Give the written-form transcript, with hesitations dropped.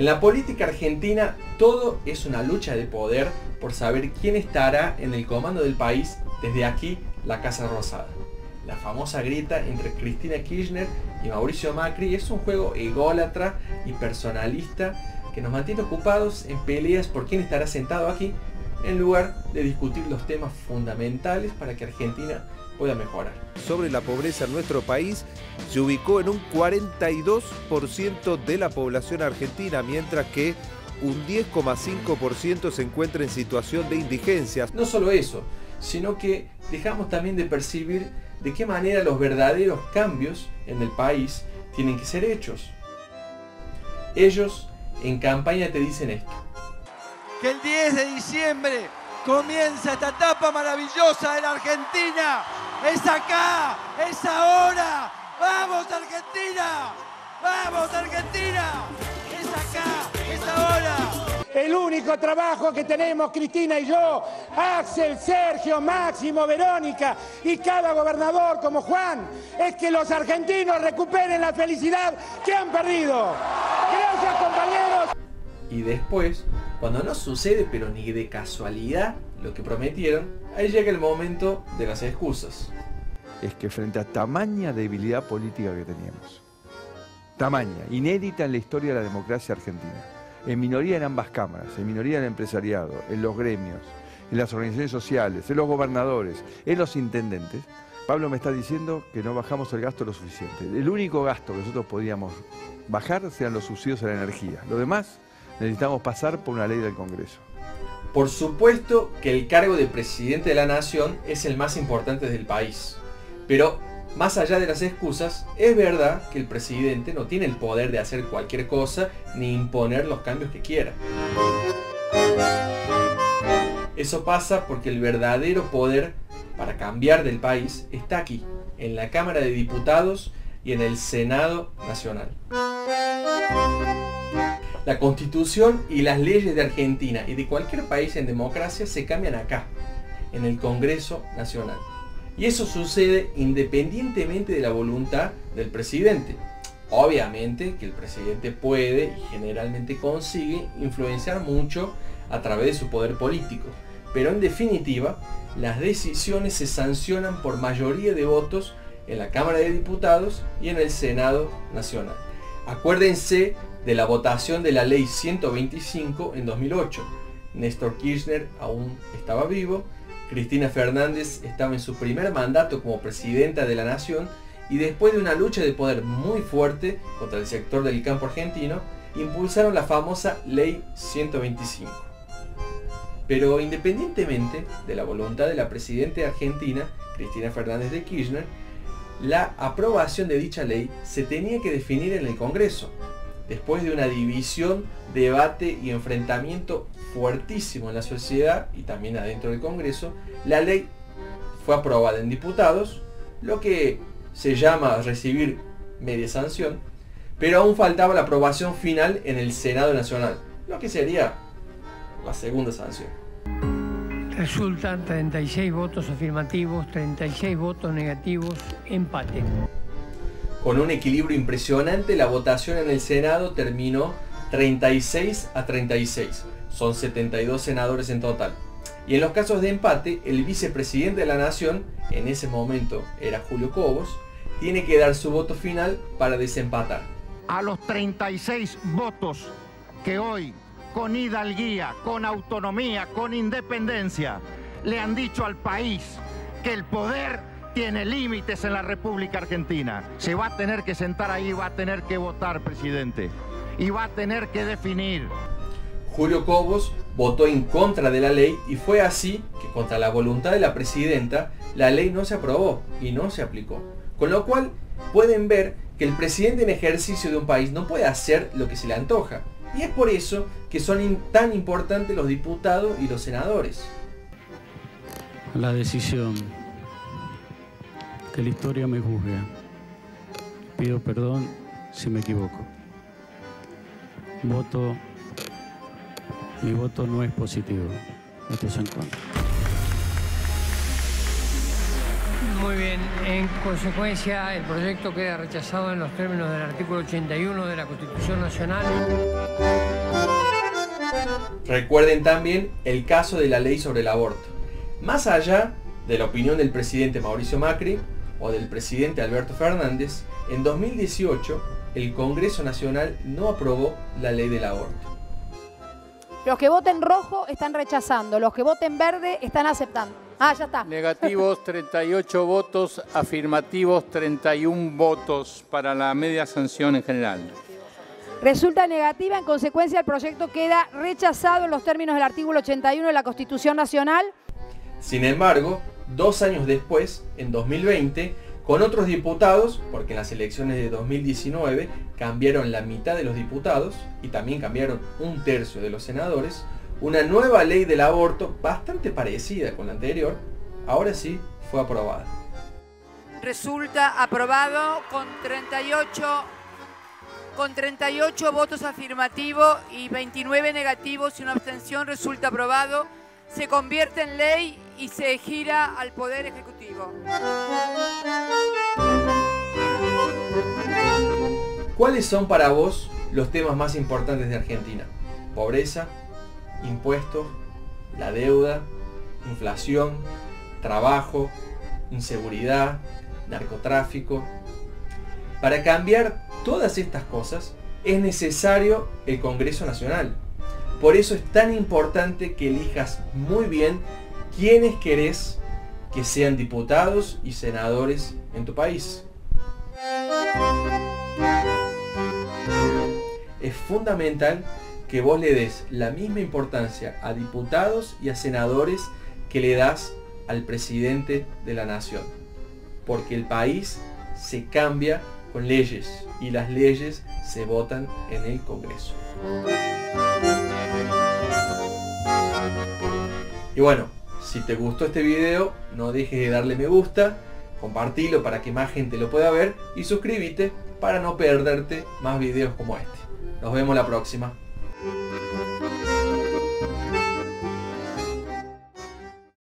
En la política argentina todo es una lucha de poder por saber quién estará en el comando del país desde aquí, la Casa Rosada. La famosa grieta entre Cristina Kirchner y Mauricio Macri es un juego ególatra y personalista que nos mantiene ocupados en peleas por quién estará sentado aquí, en lugar de discutir los temas fundamentales para que Argentina pueda mejorar. Sobre la pobreza en nuestro país, se ubicó en un 42% de la población argentina, mientras que un 10,5% se encuentra en situación de indigencia. No solo eso, sino que dejamos también de percibir de qué manera los verdaderos cambios en el país tienen que ser hechos. Ellos en campaña te dicen esto: que el 10 de diciembre comienza esta etapa maravillosa de la Argentina. ¡Es acá! ¡Es ahora! ¡Vamos Argentina! ¡Vamos Argentina! ¡Es acá! ¡Es ahora! El único trabajo que tenemos Cristina y yo, Axel, Sergio, Máximo, Verónica y cada gobernador como Juan, es que los argentinos recuperen la felicidad que han perdido. Gracias, compañeros. Y después, cuando no sucede pero ni de casualidad lo que prometieron, ahí llega el momento de las excusas. Es que frente a tamaña debilidad política que teníamos, tamaña, inédita en la historia de la democracia argentina, en minoría en ambas cámaras, en minoría en el empresariado, en los gremios, en las organizaciones sociales, en los gobernadores, en los intendentes, Pablo me está diciendo que no bajamos el gasto lo suficiente. El único gasto que nosotros podíamos bajar sean los subsidios a la energía. Lo demás necesitamos pasar por una ley del Congreso. Por supuesto que el cargo de presidente de la nación es el más importante del país. Pero, más allá de las excusas, es verdad que el presidente no tiene el poder de hacer cualquier cosa ni imponer los cambios que quiera. Eso pasa porque el verdadero poder para cambiar del país está aquí, en la Cámara de Diputados y en el Senado Nacional. La Constitución y las leyes de Argentina y de cualquier país en democracia se cambian acá, en el Congreso Nacional. Y eso sucede independientemente de la voluntad del presidente. Obviamente que el presidente puede y generalmente consigue influenciar mucho a través de su poder político. Pero en definitiva, las decisiones se sancionan por mayoría de votos en la Cámara de Diputados y en el Senado Nacional. Acuérdense de la votación de la Ley 125 en 2008. Néstor Kirchner aún estaba vivo, Cristina Fernández estaba en su primer mandato como presidenta de la nación y después de una lucha de poder muy fuerte contra el sector del campo argentino, impulsaron la famosa Ley 125. Pero independientemente de la voluntad de la presidenta argentina, Cristina Fernández de Kirchner, la aprobación de dicha ley se tenía que definir en el Congreso. Después de una división, debate y enfrentamiento fuertísimo en la sociedad y también adentro del Congreso, la ley fue aprobada en diputados, lo que se llama recibir media sanción, pero aún faltaba la aprobación final en el Senado Nacional, lo que sería la segunda sanción. Resultan 36 votos afirmativos, 36 votos negativos, empate. Con un equilibrio impresionante, la votación en el Senado terminó 36-36. Son 72 senadores en total. Y en los casos de empate, el vicepresidente de la Nación, en ese momento era Julio Cobos, tiene que dar su voto final para desempatar. A los 36 votos que hoy, con hidalguía, con autonomía, con independencia, le han dicho al país que el poder tiene límites en la República Argentina. Se va a tener que sentar ahí, va a tener que votar, presidente, y va a tener que definir. Julio Cobos votó en contra de la ley y fue así que, contra la voluntad de la presidenta, la ley no se aprobó y no se aplicó. Con lo cual pueden ver que el presidente en ejercicio de un país no puede hacer lo que se le antoja. Y es por eso que son tan importantes los diputados y los senadores. La decisión. Que la historia me juzgue. Pido perdón si me equivoco. Mi voto no es positivo. Esto es en contra. Muy bien, en consecuencia el proyecto queda rechazado en los términos del artículo 81 de la Constitución Nacional. Recuerden también el caso de la ley sobre el aborto. Más allá de la opinión del presidente Mauricio Macri o del presidente Alberto Fernández, en 2018 el Congreso Nacional no aprobó la ley del aborto. Los que voten rojo están rechazando, los que voten verde están aceptando. Ah, ya está. Negativos 38 votos, afirmativos 31 votos para la media sanción en general. Resulta negativa, en consecuencia el proyecto queda rechazado en los términos del artículo 81 de la Constitución Nacional. Sin embargo, 2 años después, en 2020, con otros diputados, porque en las elecciones de 2019 cambiaron la mitad de los diputados y también cambiaron 1/3 de los senadores, una nueva ley del aborto, bastante parecida con la anterior, ahora sí fue aprobada. Resulta aprobado con 38 votos afirmativos y 29 negativos y una abstención. Resulta aprobado, se convierte en ley y se gira al Poder Ejecutivo. ¿Cuáles son para vos los temas más importantes de Argentina? Pobreza, impuestos, la deuda, inflación, trabajo, inseguridad, narcotráfico. Para cambiar todas estas cosas es necesario el Congreso Nacional. Por eso es tan importante que elijas muy bien quiénes querés que sean diputados y senadores en tu país. Es fundamental que vos le des la misma importancia a diputados y a senadores que le das al presidente de la nación. Porque el país se cambia con leyes y las leyes se votan en el Congreso. Y bueno, si te gustó este video, no dejes de darle me gusta, compartilo para que más gente lo pueda ver y suscríbete para no perderte más videos como este. Nos vemos la próxima.